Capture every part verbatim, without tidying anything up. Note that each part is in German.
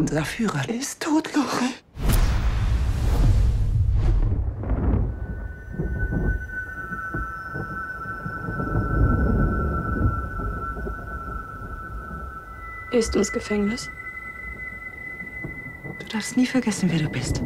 Unser Führer ist tot, Laura. Gehst du ins Gefängnis? Du darfst nie vergessen, wer du bist.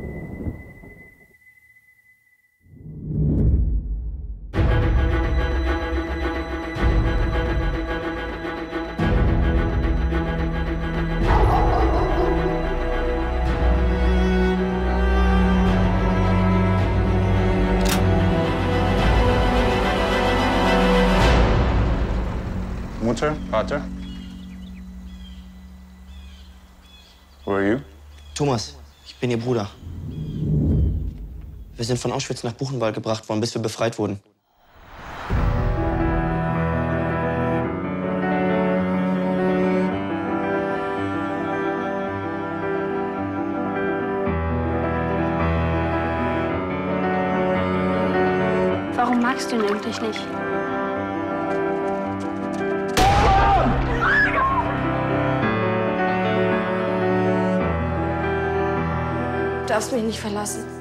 Mutter, Vater? Who are you? Thomas, ich bin Ihr Bruder. Wir sind von Auschwitz nach Buchenwald gebracht worden, bis wir befreit wurden. Warum magst du ihn eigentlich nicht? Du darfst mich nicht verlassen.